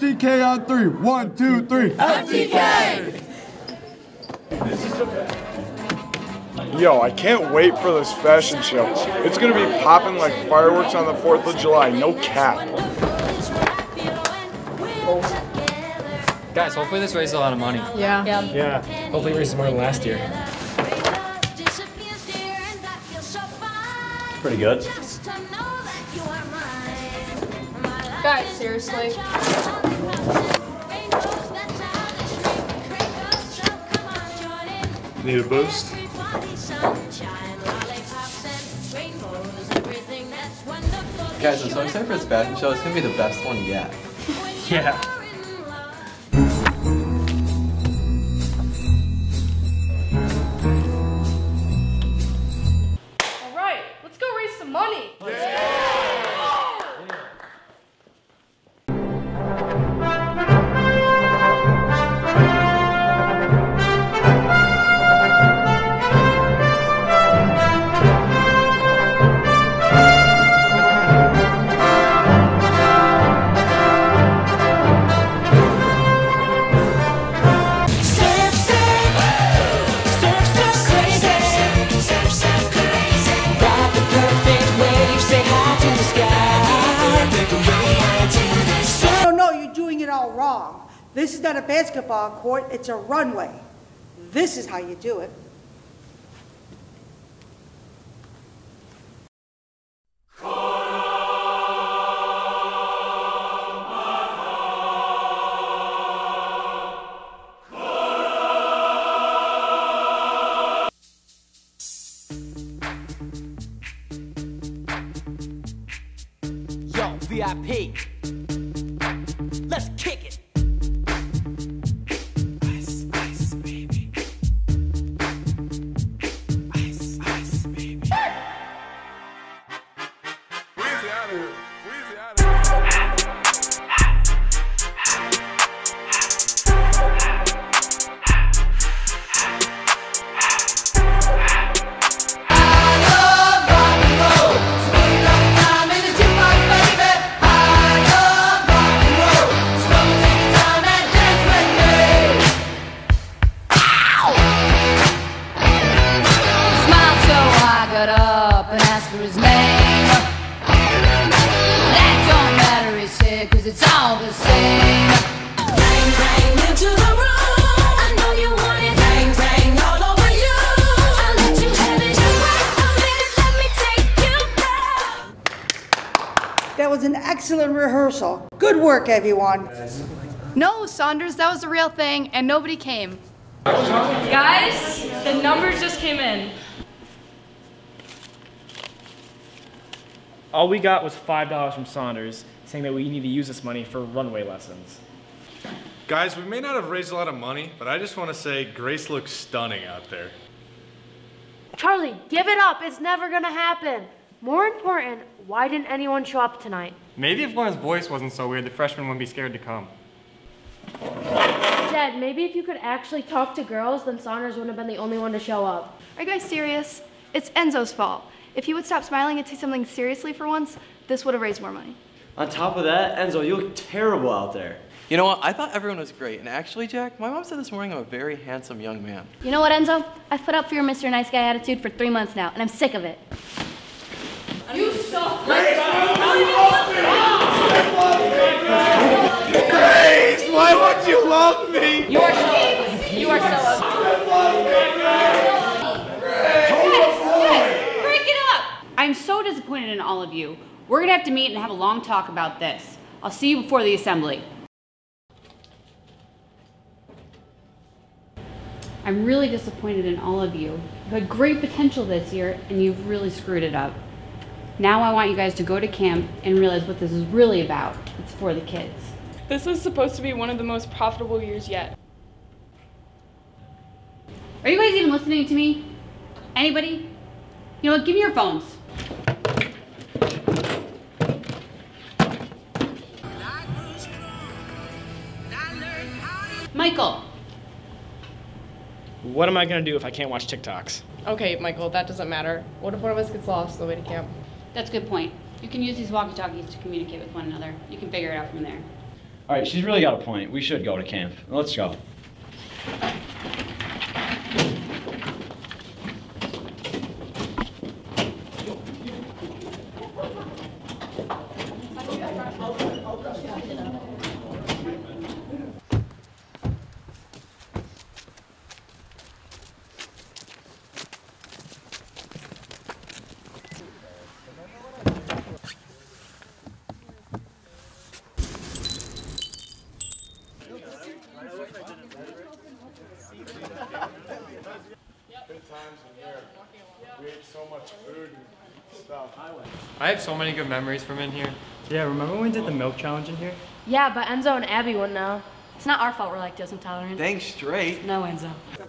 FTK on three. 1, 2, 3. FTK! Yo, I can't wait for this fashion show. It's gonna be popping like fireworks on the 4th of July, no cap. Guys, hopefully this raises a lot of money. Yeah, hopefully it raises more than last year. Pretty good. Guys, seriously. Need a boost? Guys, I'm so excited for this fashion show. It's gonna be the best one yet. Yeah. All right, let's go raise some money. Wrong. This is not a basketball court, it's a runway. This is how you do it. Yo, VIP. Let's kick it. Ice, ice, baby. Ice, ice, baby. Weezy out of here. Weezy out of here. Cause it's all the same. Bang, bang into the room. I know you want it. Bang, bang all over you. I'll let you have it. Wait a minute, let me take you back. That was an excellent rehearsal. Good work, everyone. No, Saunders, that was a real thing, and nobody came. Guys, the numbers just came in. All we got was $5 from Saunders, saying that we need to use this money for runway lessons. Guys, we may not have raised a lot of money, but I just want to say Grace looks stunning out there. Charlie, give it up. It's never gonna happen. More important, why didn't anyone show up tonight? Maybe if Lauren's voice wasn't so weird, the freshmen wouldn't be scared to come. Dad, maybe if you could actually talk to girls, then Saunders wouldn't have been the only one to show up. Are you guys serious? It's Enzo's fault. If he would stop smiling and take something seriously for once, this would have raised more money. On top of that, Enzo, you look terrible out there. You know what? I thought everyone was great. And actually, Jack, my mom said this morning I'm a very handsome young man. You know what, Enzo? I've put up for your Mr. Nice Guy attitude for 3 months now, and I'm sick of it. You suck. Grace, why would you love me? You are shameless. You are so ugly. Break it up! I'm so disappointed in all of you. We're gonna have to meet and have a long talk about this. I'll see you before the assembly. I'm really disappointed in all of you. You had great potential this year, and you've really screwed it up. Now I want you guys to go to camp and realize what this is really about. It's for the kids. This is supposed to be one of the most profitable years yet. Are you guys even listening to me? Anybody? You know what, give me your phones. Michael. What am I gonna do if I can't watch TikToks? Okay, Michael, that doesn't matter. What if one of us gets lost on the way to camp? That's a good point. You can use these walkie-talkies to communicate with one another. You can figure it out from there. All right, she's really got a point. We should go to camp. Let's go. Good times in here. We ate so much food and stuff. I have so many good memories from in here. Yeah, remember when we did the milk challenge in here? Yeah, but Enzo and Abby wouldn't know. It's not our fault we're lactose intolerant. Dang straight. No, Enzo.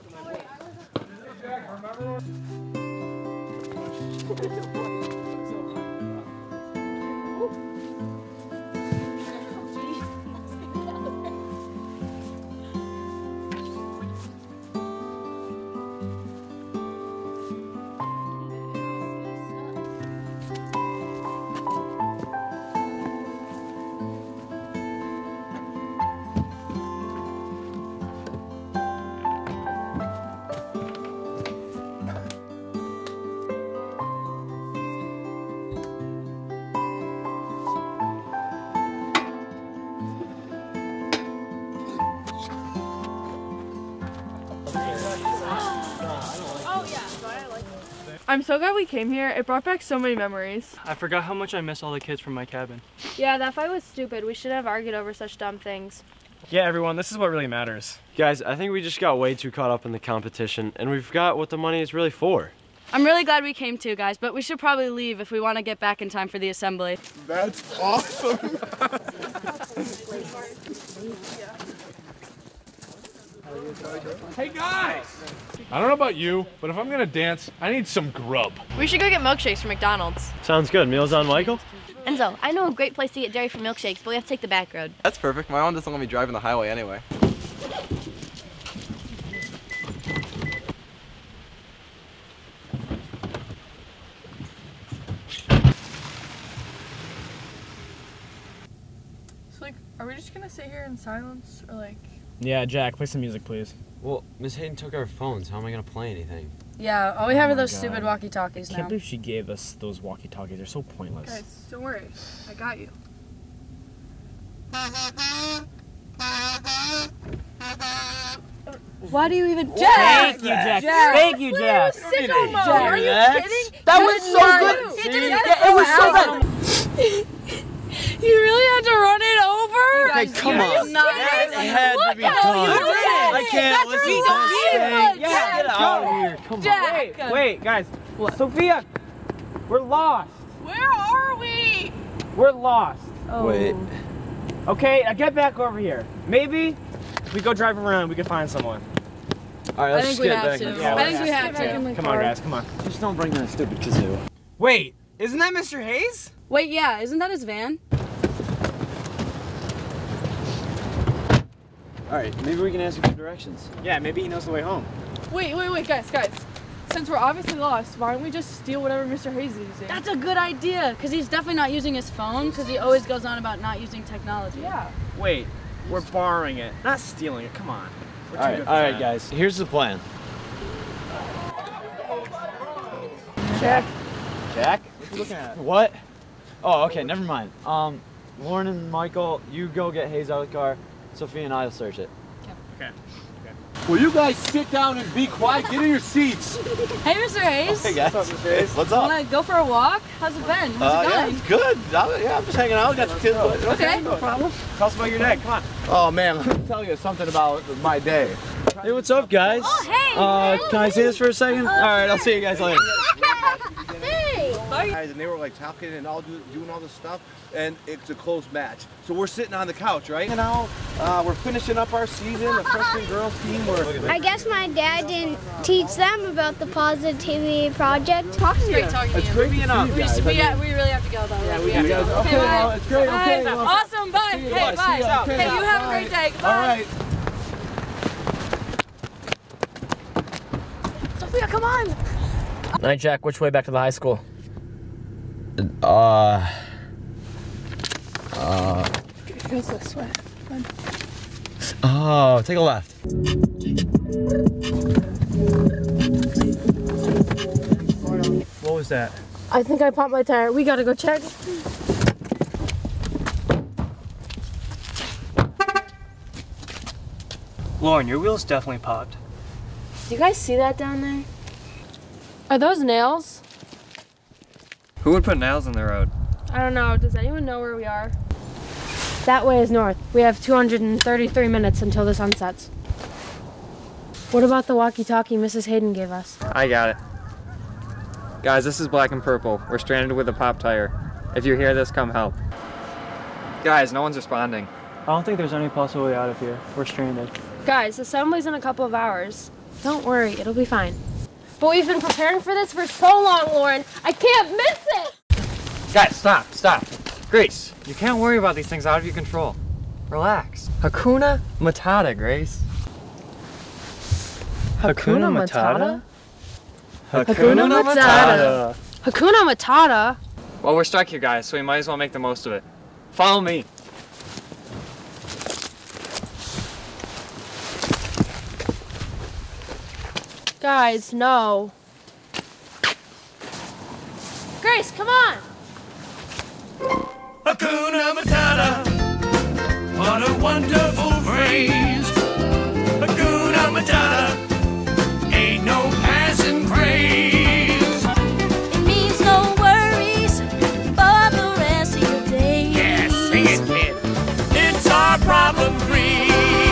I'm so glad we came here. It brought back so many memories. I forgot how much I miss all the kids from my cabin. Yeah, that fight was stupid. We shouldn't have argued over such dumb things. Yeah, everyone, this is what really matters. Guys, I think we just got way too caught up in the competition, and we forgot what the money is really for. I'm really glad we came too, guys, but we should probably leave if we want to get back in time for the assembly. That's awesome. Hey guys! I don't know about you, but if I'm gonna dance, I need some grub. We should go get milkshakes from McDonald's. Sounds good. Meals on Michael? Enzo, I know a great place to get dairy for milkshakes, but we have to take the back road. That's perfect. My mom doesn't let me drive on the highway anyway. So, like, are we just gonna sit here in silence, or like? Yeah, Jack, play some music, please. Well, Miss Hayden took our phones. How am I gonna play anything? Yeah, all we have are my those God. stupid walkie-talkies I now. can't believe she gave us those walkie-talkies. They're so pointless. Guys, don't worry. I got you. Why do you even... Thank you, Jack. Thank you, Jack. Sicko mode. Are you kidding? That was so good. It was so good. You really had to run it over? Hey, come on. It had to be done. I can't listen to this thing. Yeah, get out of here. Come on. Wait, guys. What? Sophia, we're lost. Where are we? We're lost. Wait. Okay, now get back over here. Maybe if we go drive around, we can find someone. All right, let's just get back in the car. I think we have to. Come on, guys, come on. Just don't bring that stupid kazoo. Wait, isn't that Mr. Hayes? Wait, yeah, isn't that his van? All right, maybe we can ask him for directions. Yeah, maybe he knows the way home. Wait, guys. Since we're obviously lost, why don't we just steal whatever Mr. Hayes is using? That's a good idea, because he's definitely not using his phone, because he always goes on about not using technology. Yeah. Wait, we're borrowing it, not stealing it. Come on. We're too All good right, for all right, that. guys. Here's the plan. Jack. Jack? What you looking at? What? Oh, okay, never mind. Lauren and Michael, you go get Hayes out of the car. Sophia and I'll search it. Okay. Will you guys sit down and be quiet? Get in your seats. Hey, Mr. Hayes. Hey, guys. What's up, Mr. Hayes? What's up? Want to go for a walk? How's it been? How's it Yeah, going? it's good. I'm just hanging out. Got the kids. Okay, no problem. Tell us about your day. Come on. Oh man, let me tell you something about my day. Hey, what's up, guys? Oh, hey. Can I see this for a second? All right, I'll see you guys later. Guys, and they were like talking and all doing all this stuff, and it's a close match. So we're sitting on the couch, right? And now we're finishing up our season. The freshman girls team. I guess my dad didn't teach them about the Positivity Project. Talk to you. Great talking to you. It's great being out, guys. We really have to go though. Yeah, we have to go. Okay, well, it's great. Okay, well, Awesome. Bye. see you. Hey, bye. See you. Okay, Hey, you have a bye. great day. Bye. All right. Sophia, come on. Night, Jack. Which way back to the high school? It goes this way. Oh, take a left. What was that? I think I popped my tire. We gotta go check. Lauren, your wheels definitely popped. Do you guys see that down there? Are those nails? Who would put nails in the road? I don't know. Does anyone know where we are? That way is north. We have 233 minutes until the sun sets. What about the walkie-talkie Mrs. Hayden gave us? I got it. Guys, this is Black and Purple. We're stranded with a pop tire. If you hear this, come help. Guys, no one's responding. I don't think there's any possible way out of here. We're stranded. Guys, assembly's in a couple of hours. Don't worry, it'll be fine. But we've been preparing for this for so long, Lauren. I can't miss it! Guys, stop. Grace, you can't worry about these things out of your control. Relax. Hakuna Matata, Grace. Hakuna Matata? Hakuna Matata. Hakuna Matata? Well, we're stuck here, guys, so we might as well make the most of it. Follow me. Guys, no. Grace, come on! Hakuna Matata, what a wonderful phrase. Hakuna Matata, ain't no passing craze. It means no worries for the rest of your days. Yeah, sing it, kid. It's our problem-free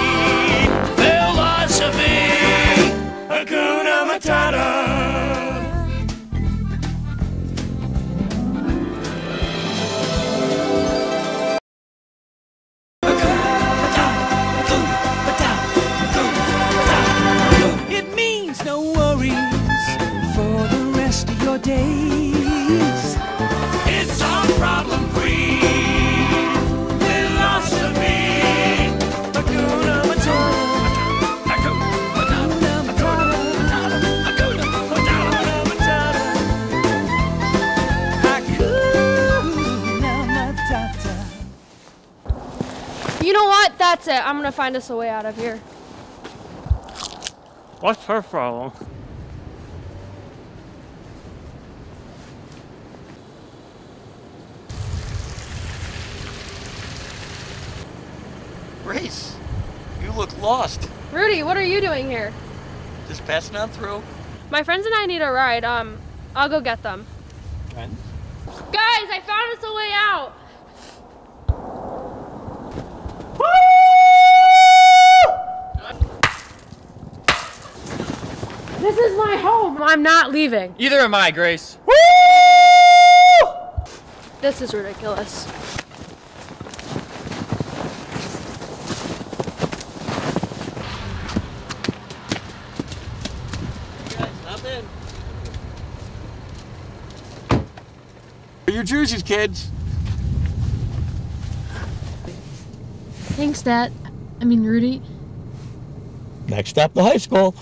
philosophy. Hakuna Matata. It means no worries for the rest of your days. It's our problem-free philosophy. Hakuna Matata. You know what? That's it. I'm gonna find us a way out of here. What's her problem? Grace, you look lost. Rudy, what are you doing here? Just passing on through. My friends and I need a ride. I'll go get them. Friends? Guys, I found us a way out. This is my home. I'm not leaving. Either am I, Grace. This is ridiculous. Your jerseys, kids. Thanks, Dad. I mean, Rudy. Next stop, the high school.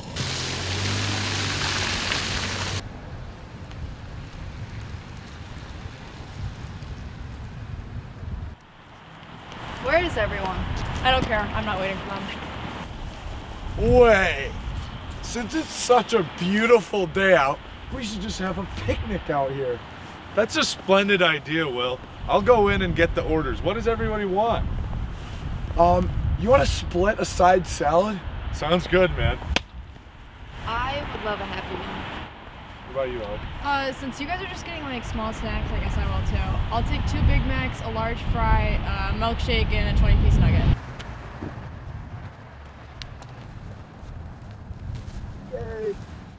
Where is everyone? I don't care. I'm not waiting for them. Wait. Since it's such a beautiful day out, we should just have a picnic out here. That's a splendid idea, Will. I'll go in and get the orders. What does everybody want? You want to split a side salad? Sounds good, man. I would love a Happy Meal. What about you, Alex? Since you guys are just getting like small snacks, I guess I will too. I'll take 2 Big Macs, a large fry, a milkshake, and a 20-piece nugget. Yay.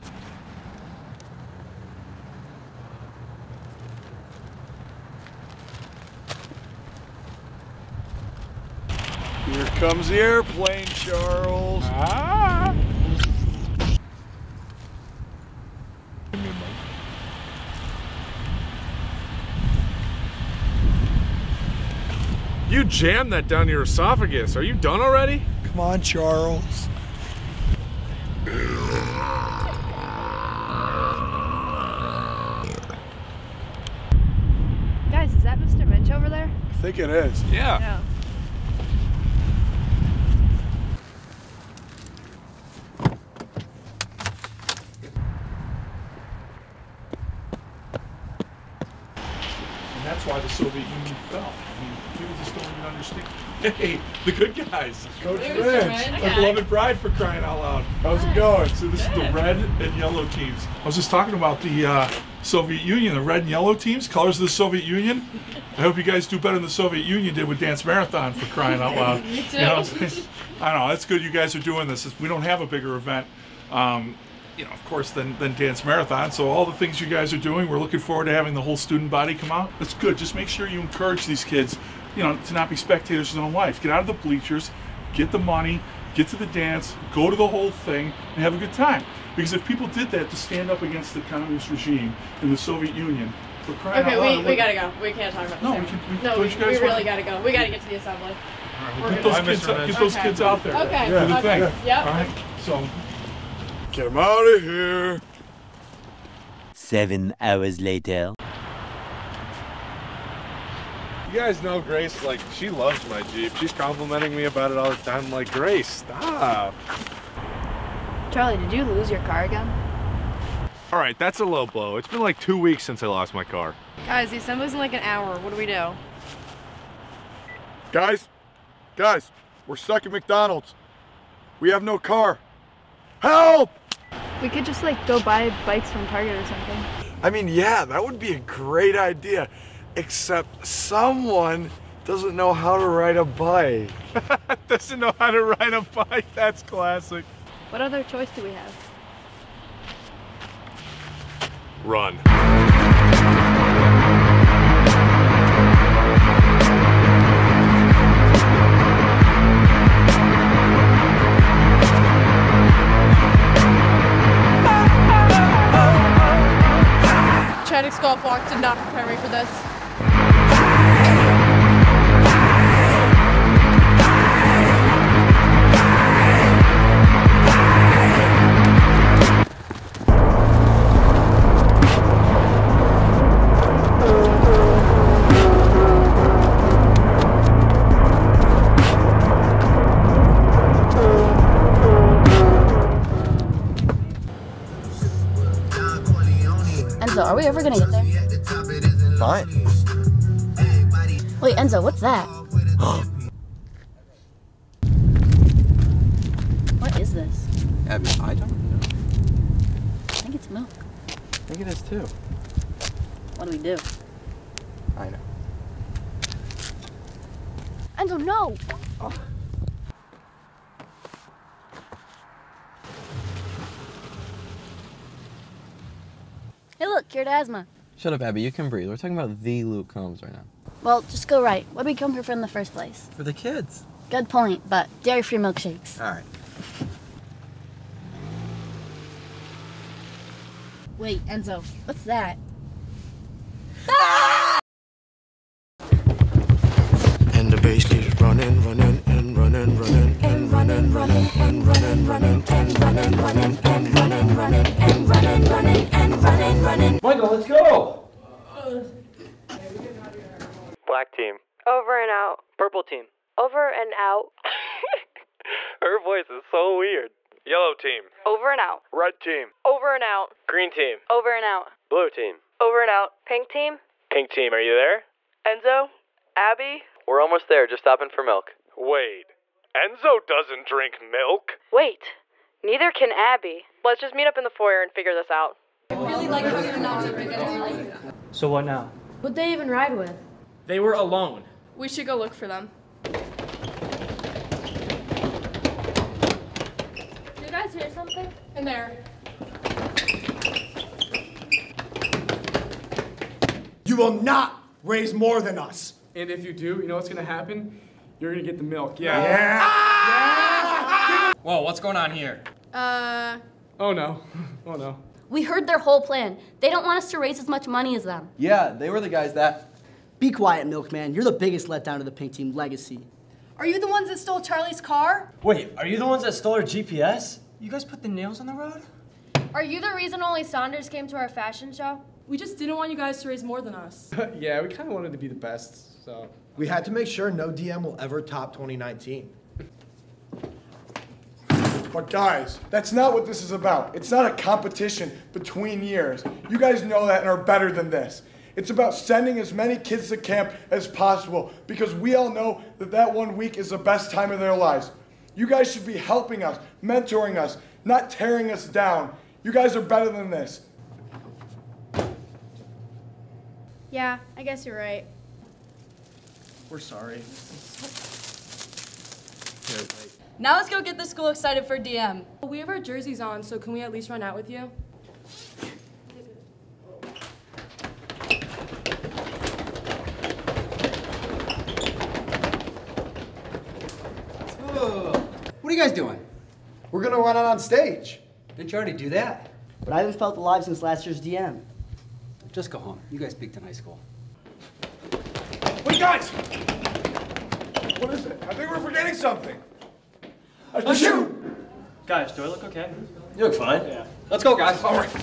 Here comes the airplane, Charles. Ah. You jammed that down your esophagus. Are you done already? Come on, Charles. Guys, is that Mr. Minch over there? I think it is. Yeah. No. that's why the Soviet Union fell. I mean, people just don't even understand. Hey, the good guys. Coach Rich. Rich. Like Love and Pride for crying out loud. How's it going? So this is the red and yellow teams. I was just talking about the Soviet Union, the red and yellow teams, colors of the Soviet Union. I hope you guys do better than the Soviet Union did with Dance Marathon for crying out loud. Me too. You know, I don't know, it's good you guys are doing this. We don't have a bigger event, you know, of course, than Dance Marathon. So all the things you guys are doing, we're looking forward to having the whole student body come out. That's good. Just make sure you encourage these kids, you know, to not be spectators of their own life. Get out of the bleachers, get the money, get to the dance, go to the whole thing, and have a good time. Because if people did that to stand up against the communist regime in the Soviet Union, for crying out loud, we gotta go. We can't talk about this. We really gotta go. We gotta get to the assembly. Get those kids out there. Okay. Do the thing. Yep. All right. So. Get him out of here. 7 hours later. You guys know Grace, like, she loves my Jeep. She's complimenting me about it all the time. I'm like, Grace, stop. Charlie, did you lose your car again? All right, that's a low blow. It's been like 2 weeks since I lost my car. Guys, the assembly's in like an hour. What do we do? Guys, we're stuck at McDonald's. We have no car. Help! We could just like go buy bikes from Target or something. I mean, yeah, that would be a great idea. Except someone doesn't know how to ride a bike. Doesn't know how to ride a bike. That's classic. What other choice do we have? Run. Chadwick's golf walk did not prepare me for this. Enzo, are we ever gonna get there? Fine. Wait, Enzo, what's that? What is this? Abby, I don't know. I think it's milk. I think it is too. What do we do? I know. Enzo, no! Oh. Hey, look, cured asthma. Shut up, Abby. You can breathe. We're talking about the Luke Combs right now. Well, just go right. What did we come here for in the first place? For the kids. Good point, but dairy-free milkshakes. All right. Wait, Enzo, what's that? And the bass keeps running, running, and running, running, and running, running, and running, running, and running, running, and running, running, and running, running, and running, running. Michael, let's go! Black team. Over and out. Purple team. Over and out. Her voice is so weird. Yellow team. Over and out. Red team. Over and out. Green team. Over and out. Blue team. Over and out. Pink team. Pink team, are you there? Enzo. Abby. We're almost there. Just stopping for milk. Wait, Enzo doesn't drink milk? Wait. Neither can Abby. Let's just meet up in the foyer and figure this out. So what now? Who'd they even ride with? They were alone. We should go look for them. Did you guys hear something? In there. You will not raise more than us. And if you do, you know what's gonna happen? You're gonna get the milk. Yeah. Whoa, what's going on here? Oh no. Oh no. We heard their whole plan. They don't want us to raise as much money as them. Yeah, they were the guys that... Be quiet, Milkman. You're the biggest letdown of the Pink Team legacy. Are you the ones that stole Charlie's car? Wait, are you the ones that stole our GPS? You guys put the nails on the road? Are you the reason only Saunders came to our fashion show? We just didn't want you guys to raise more than us. Yeah, we kind of wanted to be the best, so... We had to make sure no DM will ever top 2019. But guys, that's not what this is about. It's not a competition between years. You guys know that and are better than this. It's about sending as many kids to camp as possible because we all know that that 1 week is the best time of their lives. You guys should be helping us, mentoring us, not tearing us down. You guys are better than this. Yeah, I guess you're right. We're sorry. Now let's go get the school excited for DM. We have our jerseys on, so can we at least run out with you? What are you guys doing? We're gonna run out on stage. Didn't you already do that? But I haven't felt alive since last year's DM. Just go home. You guys peaked in high school. Wait, guys! What is it? I think we're forgetting something. Shoot! Guys, do I look okay? You look fine. Yeah. Let's go, guys. All right.